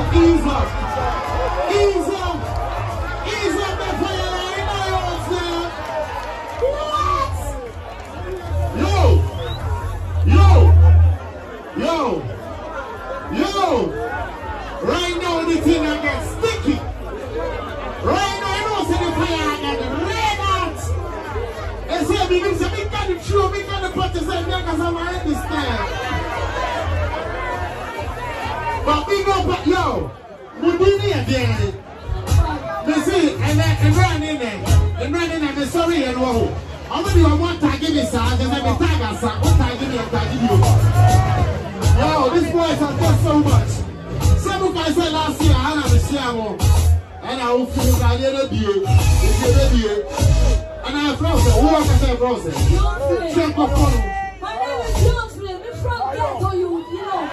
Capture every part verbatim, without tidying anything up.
ease up. Ease up. Ease up the fire line. What? Yo. Yo. Yo. Yo. Right now the thing I get sticky. Right now I know say the fire get red hot. And say me say me can the true, me can the practice and because I'm understand. But big up, yo, Mudini again. They see, and and run in there, and run in there, and sorry, and whoa. How many of one tag give me, sir? Just let me tag us, sir. What tag give me, a tag give you? Yo, these boys have done so much. Some guys said last year, I had a share, and I will feel that little deal, it's a deal. And I have frozen, who I can say frozen? Check the phone. My name is Youngsley, I'm from Ghetto, you, you know.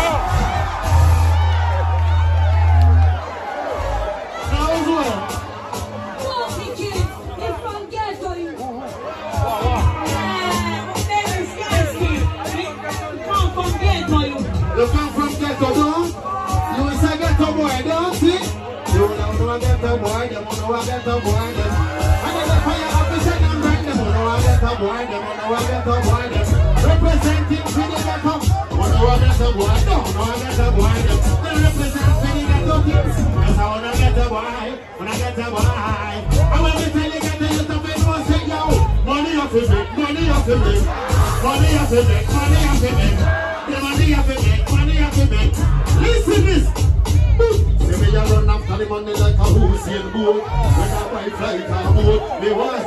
You come from ghetto, don't you? You is a ghetto boy, don't you? You don't know a ghetto boy, them don't know a ghetto boy, them. And then the fire officer and bring them, don't know a ghetto boy, them don't know a ghetto boy, them. Representing for the ghetto, don't know a ghetto boy, don't know a ghetto boy, them. They represent for the ghetto kids. That's how I get a boy, when I get a boy. And when we tell you get the youth of it, we'll say, yo, money off the make, money off the make, money off the make, money off the make. Money have to make, money have to make. Listen this. See me a run after the money like a Hussein boat. When I wife like a boat, me what?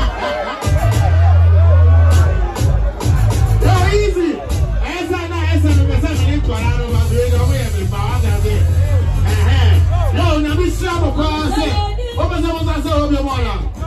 Yo, easy. Esa na esa no me sabe ni kwa raro ma doing away me ba da de. Eh eh. Yo, na mi shabo kwa se. Oba se mo sa se obi mo na.